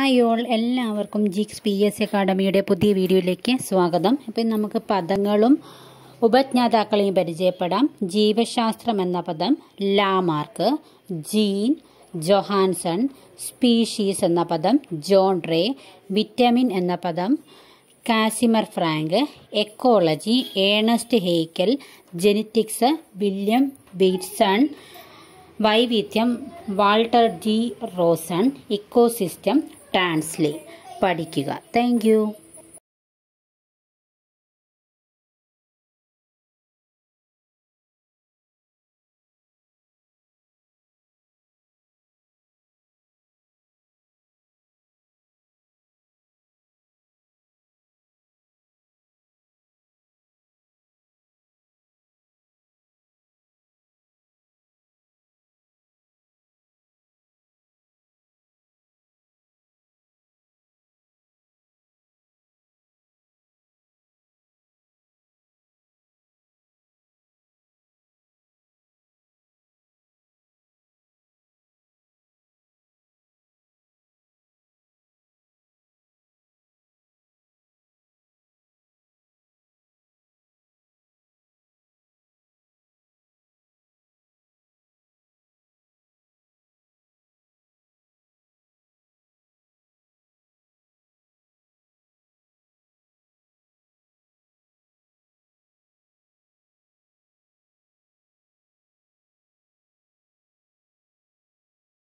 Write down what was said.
Hi all, എല്ലാവർക്കും ജിക്സ് PSC അക്കാഡമിയുടെ പുതിയ വീഡിയോയിലേക്ക് സ്വാഗതം. ഇപ്പം നമുക്ക് പദങ്ങളും ഉപജ്ഞാതാക്കളെയും പരിചയപ്പെടാം. ജീവശാസ്ത്രം എന്ന പദം ലാമാർക്ക്, ജീൻ ജൊഹാൻസൺ, സ്പീഷീസ് എന്ന പദം ജോൺ റേ, വിറ്റമിൻ എന്ന പദം Casimir Frank, ecology Ernst Haeckel, genetics William Bateson, വൈവിധ്യം Walter G Rosen, ecosystem Tansley. പഠിക്കുക. Thank U.